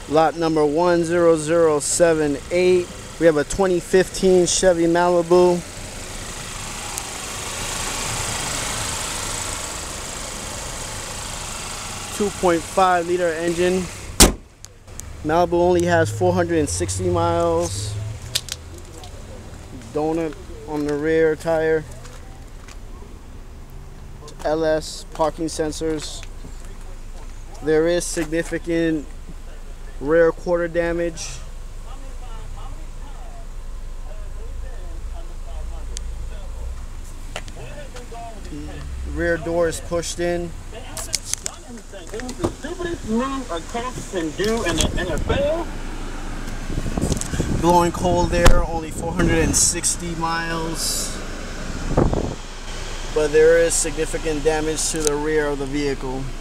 Lot number 10078. We have a 2015 Chevy Malibu. .5 liter engine. Malibu only has 460 miles. Donut on the rear tire. LS parking sensors. There is significant rear quarter damage. The rear door is pushed in. It was the stupidest move a coach can do in the NFL. Blowing cold there, only 460 miles. But there is significant damage to the rear of the vehicle.